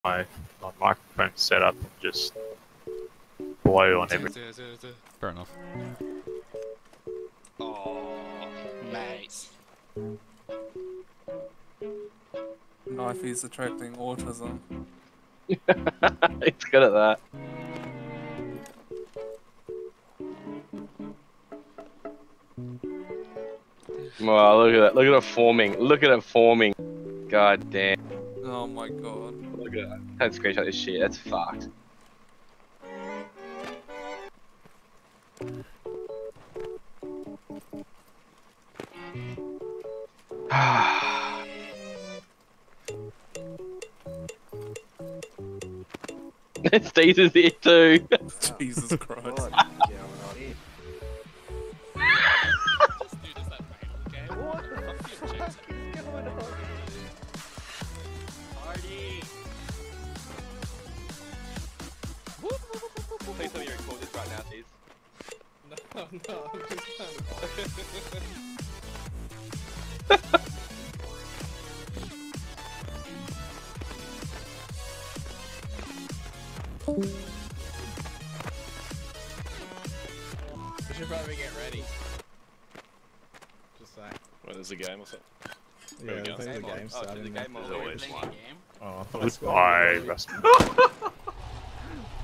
my microphone setup and just blow on everything. Fair enough. Oh, mate. Knifey's attracting autism. It's good at that. Wow, look at that. Look at it forming. Look at it forming. God damn. Oh my god. Look at that. I can't screenshot this shit. That's fucked. Steve is here too. Jesus Christ. Please tell me you record this right now, Steve. No, I'm just trying We should probably get ready. Just saying. Well, there's a game or something. Yeah, I think the game Oh, started. the game There's always Playing one. a game? Oh, goodbye, Rasmus.